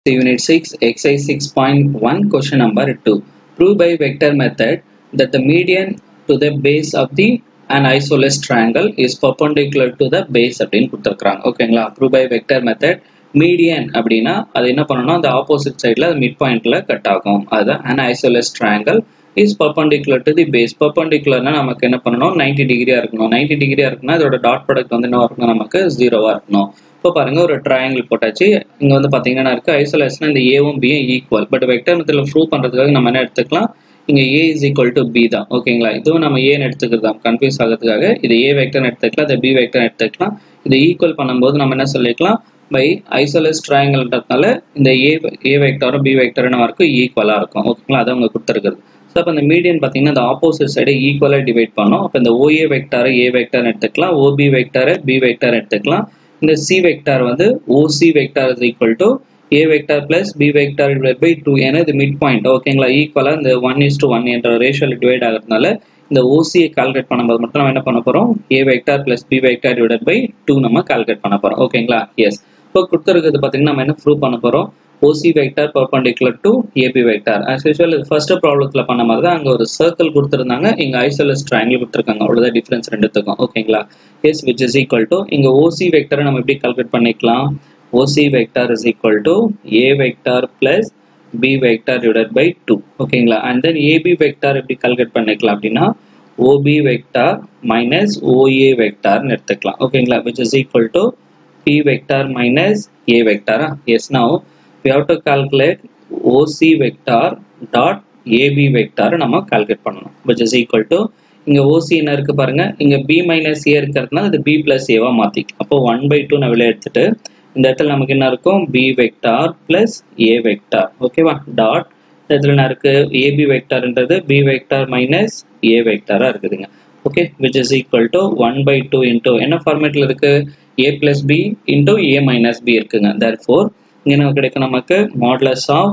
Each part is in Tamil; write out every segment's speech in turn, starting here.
Unit 6, Exercise 6.1, question number 2. Prove by vector method that the median to the base of an isosceles triangle is perpendicular to the base அப்படின்னு கொடுத்துருக்காங்க. ஓகேங்களா? Prove by vector method median அப்படின்னா அது என்ன பண்ணணும், அந்த ஆப்போசிட் சைடில் மிட் பாயிண்ட்ல கட் ஆகும். அதுதான் an isosceles triangle is perpendicular to the base. Perpendicularனா நமக்கு என்ன பண்ணணும், 90 டிகிரியா இருக்கணும். 90 டிகிரியா இருக்குன்னா இதோட டாட் ப்ராடக்ட் வந்து என்ன இருக்கணும், நமக்கு 0வா இருக்கணும். இப்போ பாருங்க, ஒரு ட்ரையாங்கிள் போட்டாச்சு. இங்க வந்து பாத்தீங்கன்னா இருக்கு ஐசோலேஷன் இந்த ஏவும் பியும் ஈக்குவல். பட் வெக்டர் மெத்தட்ல ப்ரூவ் பண்றதுக்காக நம்ம என்ன எடுத்துக்கலாம், இங்க a is equal to b தான். ஓகேங்களா? இதுவும் நம்ம a ன்னு எடுத்துக்கிறோம் கன்ஃபியூஸ் ஆகிறதுக்காக. இது a வெக்டர் எடுத்துக்கலாம், இது b வெக்டர் எடுத்துக்கலாம். இது ஈக்குவல் பண்ணும்போது நம்ம என்ன சொல்லிக்கலாம், பை ஐசோலேஸ் ட்ரையாங்கிள்ன்றதுனால இந்த a வெக்டரும் b வெக்டரும் நமக்கு ஈக்குவலா இருக்கும். ஓகேங்களா? அது அவங்க கொடுத்துருக்குது. ஸோ அப்போ இந்த மீடியன் பார்த்தீங்கன்னா இந்த ஆப்போசிட் சைடை ஈக்குவலாக டிவைட் பண்ணோம். அப்போ இந்த OA வெக்டாரை a வெக்டர் எடுத்துக்கலாம், OB வெக்டாரை b வெக்டர் எடுத்துக்கலாம். இந்த c வெக்டார் வந்து OC vector is equal to a vector plus b vector divided by 2. ஏன்னா இது மிட் பாயிண்ட். ஓகேங்களா? ஈக்குவலாக இந்த 1:1 என்ற ரேஷியோவில் டிவைட் ஆகிறதுனால இந்த OC கால்குலேட் பண்ணும்போது மட்டும் நம்ம என்ன பண்ண போகிறோம், a vector plus b vector divided by 2 நம்ம கால்குலேட் பண்ண போகிறோம். ஓகேங்களா? எஸ். இப்போ கொடுத்துருக்கிறது பார்த்தீங்கன்னா நம்ம என்ன ப்ரூவ் பண்ண போகிறோம், OC vector perpendicular to AB vector. As usual, first ப்ராப்ளத்தில் பண்ண மாதிரி தான். அங்கே ஒரு சர்க்கிள் கொடுத்துருந்தாங்க, இங்கே ஐசோலேஸ் ட்ரையாங்கிள் கொடுத்துருக்காங்க. அவ்வளோதான் டிஃபரன்ஸ் ரெண்டுத்துக்கும். ஓகேங்களா? Yes, which is equal to இங்கே OC வெக்டரை நம்ம எப்படி கால்குலேட் பண்ணிக்கலாம், OC vector is equal to A vector plus B vector divided by 2. ஓகேங்களா? அண்ட் தென் AB வெக்டார் எப்படி கால்குலேட் பண்ணிக்கலாம் அப்படின்னா OB வெக்டார் மைனஸ் OA வெக்டார்னு எடுத்துக்கலாம். ஓகேங்களா? Which is equal to P vector minus A vector. Yes, now we have to calculate OC vector dot AB vector நம்ம calculate பண்ணணும், which is equal to இங்க OC என்ன இருக்கு பாருங்க, இங்க B minus A இருக்கிறதுனால இது B plus A வா மாத்திக்கலாம். அப்போ 1/2 நான் வெளியே எடுத்துட்டு இந்த இடத்துல நமக்கு என்ன இருக்கும், B vector plus A vector. ஓகேவா? டாட் இந்த இடத்துல என்ன இருக்கு, AB vectorன்றது B vector minus A vector இருக்குதுங்க. Okay, which is equal to 1/2 into என்ன ஃபார்மேட்ல இருக்கு, A plus B into A minus B இருக்குங்க. Therefore இங்க நமக்கு கிடைக்கும், நமக்கு modulus of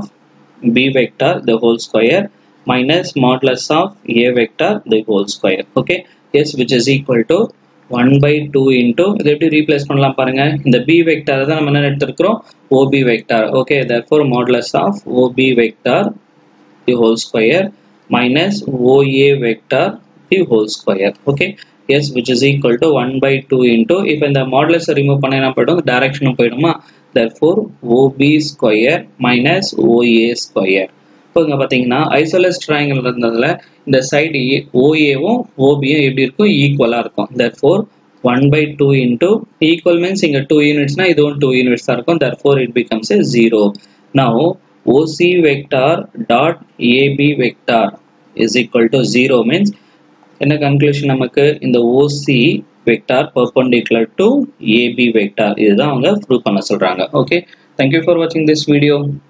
B vector the whole square minus modulus of A vector the whole square. Okay, yes, which is equal to 1/2 into இதை எப்படி ரீப்ளேஸ் பண்ணலாம் பாருங்க, இந்த B vector தான் நம்ம என்ன எடுத்துக்கிறோம், OB vector. Okay, therefore modulus of OB vector the whole square minus OA vector the whole square. Okay, yes, which is equal to 1/2 into இப்போ இந்த மாடுலஸ் ரிமூவ் பண்ண என்ன போய்டும், டைரக்ஷனும் போய்டுமா. therefore OB square minus OA square. இப்போ இங்க பாத்தீங்கன்னா ஐசோலேஸ் ட்ரையாங்கிள் இருந்ததுல இந்த சைடு OAவும் OBயும் எப்படி இருக்கும், ஈக்குவலா இருக்கும். therefore 1/2 into equal means இங்க 2 யூனிட்ஸ்னா இதுவும் 2 யூனிட்ஸ் தான் இருக்கும். therefore it becomes a 0. now OC vector dot AB vector is equal to 0 means என்ன கன்க்ளூஷன், நமக்கு இந்த OC vector perpendicular to AB vector, இதுதான் அவங்க ப்ரூவ் பண்ண சொல்றாங்க. Okay, thank you for watching this video.